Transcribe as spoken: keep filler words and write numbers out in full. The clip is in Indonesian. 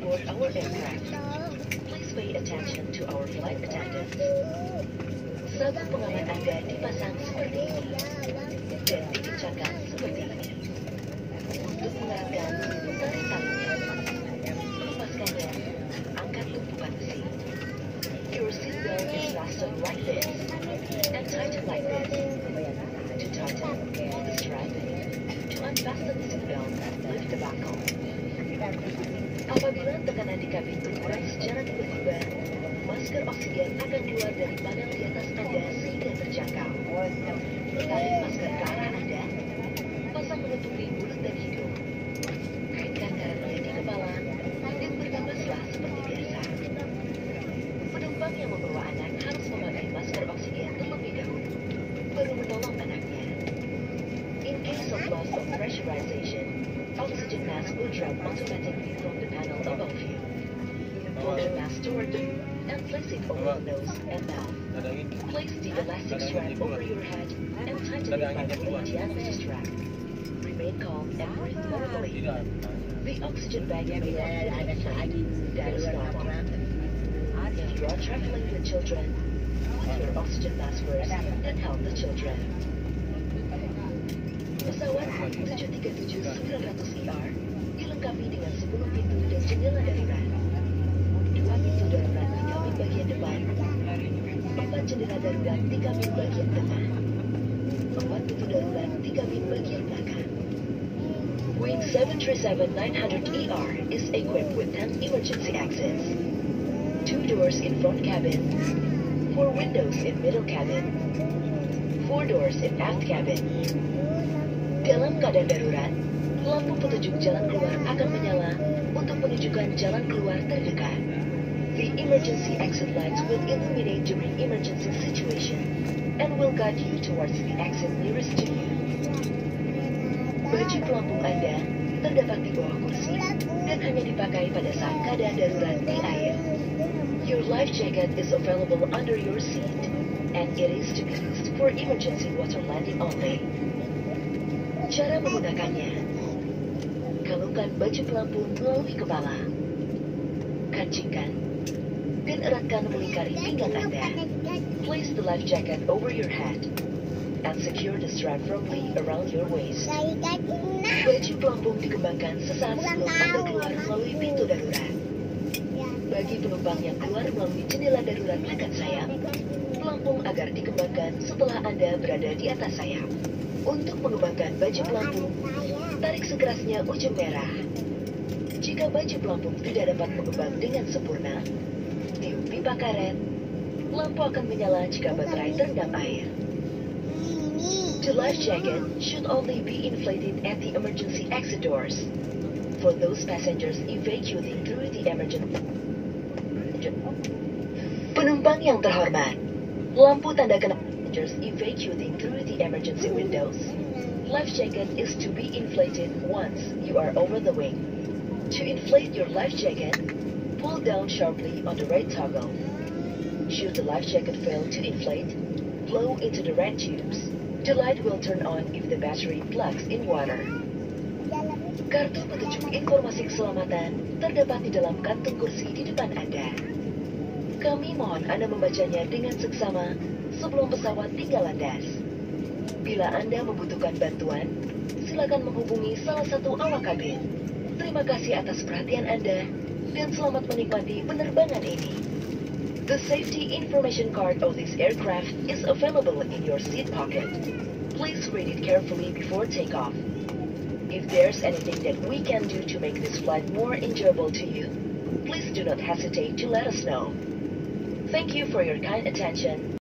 aboard our aircraft. Please pay attention to our flight attendants. Sabuk pengaman Anda dipasang seperti ini dan dikencangkan seperti ini. Untuk mengeratkan, tarik talinya. Melepaskannya, angkat tumpukan besi. Your seatbelt is fastened like this and tighten like this. To tighten, pull the strap. To unfasten the seatbelt, lift the buckle. Apabila tekanan di kabin berkurang secara tiba-tiba, masker oksigen akan keluar dari panel di atas Anda sehingga terjangkau. Tarik masker ke arah Anda. Pasang menutupi mulut dan hidung. Kaitkan karetnya di kepala dan bernafaslah seperti biasa. Penumpang yang membawa anak harus memakai masker oksigen terlebih dahulu, baru menolong anaknya. In case of loss of pressurization, oxygen mask will drop automatically from the panel above you. Hold the mask toward you and place it over the nose and mouth. Place the elastic strap over your head and tighten it by pulling the other strap. Remain calm and breathe normally. The oxygen bag may not fully inflate. That is normal. If you are traveling with children, put your oxygen mask first and help the children. Pesawat tujuh tiga tujuh sembilan ratus E R dilengkapi dengan sepuluh pintu dan jendela darurat. Dua pintu darurat di kabin bagian depan, empat jendela darurat di kabin bagian tengah, empat pintu darurat di kabin bagian belakang. Boeing seven thirty-seven nine hundred E R is equipped with ten emergency exits. Two doors in front cabin, four windows in middle cabin, four doors in aft cabin. Dalam keadaan darurat, lampu petunjuk jalan keluar akan menyala untuk menunjukkan jalan keluar terdekat. The emergency exit lights will illuminate during emergency situation and will guide you towards the exit nearest to you. Baju pelampung Anda terdapat di bawah kursi dan hanya dipakai pada saat keadaan darurat di air. Your life jacket is available under your seat and it is to be used for emergency water landing only. Cara menggunakannya: kalungkan baju pelampung melalui kepala, kancingkan, dan eratkan melingkari pinggang Anda. Place the life jacket over your head and secure the strap firmly around your waist. Baju pelampung dikembangkan sesaat sebelum Anda keluar melalui pintu darurat. Bagi penumpang yang keluar melalui jendela darurat dekat sayap, pelampung agar dikembangkan setelah Anda berada di atas sayap. Untuk mengembangkan baju pelampung, tarik sekerasnya ujung merah. Jika baju pelampung tidak dapat mengembang dengan sempurna, tiup pipa karet. Lampu akan menyala jika baterai terendam air. The life jacket should only be inflated at the emergency exit doors. For those passengers evacuating through the emergency. Penumpang yang terhormat, lampu tanda kenal passengers evacuating through the emergency windows. Life jacket is to be inflated once you are over the wing. To inflate your life jacket, pull down sharply on the red toggle. Should the life jacket fail to inflate, blow into the red tubes. The light will turn on if the battery plugs in water. Kartu petunjuk informasi keselamatan terdapat di dalam kantung kursi di depan Anda. Kami mohon Anda membacanya dengan seksama sebelum pesawat tinggal landas. Bila Anda membutuhkan bantuan, silakan menghubungi salah satu awak kabin. Terima kasih atas perhatian Anda dan selamat menikmati penerbangan ini. The safety information card of this aircraft is available in your seat pocket. Please read it carefully before takeoff. If there's anything that we can do to make this flight more enjoyable to you, please do not hesitate to let us know. Thank you for your kind attention.